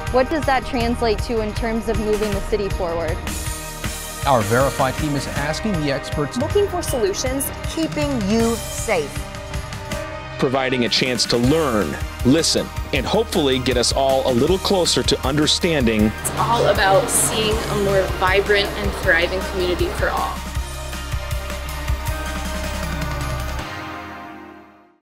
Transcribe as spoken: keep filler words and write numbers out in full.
What does that translate to in terms of moving the city forward? Our Verify team is asking the experts, looking for solutions, keeping you safe. Providing a chance to learn, listen, and hopefully get us all a little closer to understanding. It's all about seeing a more vibrant and thriving community for all.